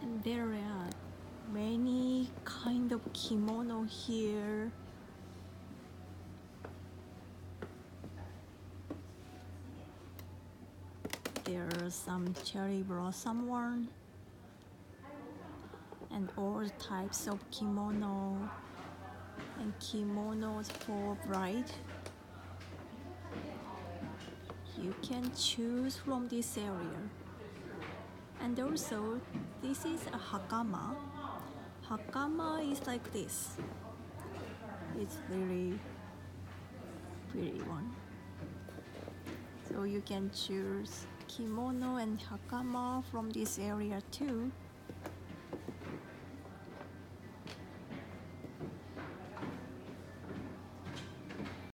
There are many kind of kimono here. There are some cherry blossom one and all types of kimono and kimonos for bride. You can choose from this area. And also, this is a hakama. Hakama is like this. It's really pretty one. So you can choose kimono and hakama from this area too.